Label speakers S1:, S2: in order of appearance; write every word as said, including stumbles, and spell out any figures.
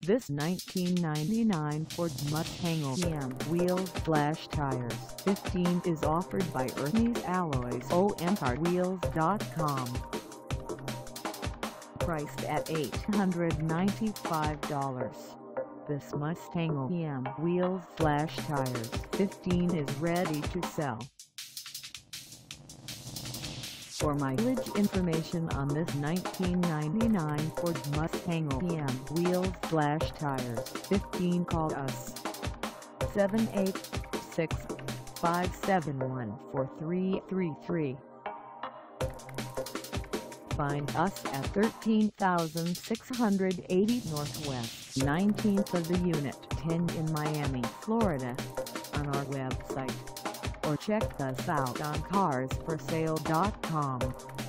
S1: This nineteen ninety-nine Ford Mustang O E M Wheels slash tires fifteen is offered by Ernie's Alloys O E M Wheels dot com. Priced at eight hundred ninety-five dollars. This Mustang O E M Wheels slash tires fifteen is ready to sell. For mileage information on this nineteen ninety-nine Ford Mustang O E M Wheels slash tires fifteen, call us seven eight six, five seven one, four three three three. Find us at thirteen thousand six hundred eighty Northwest nineteenth of the Unit ten in Miami, Florida, on our website, or check us out on cars for sale dot com.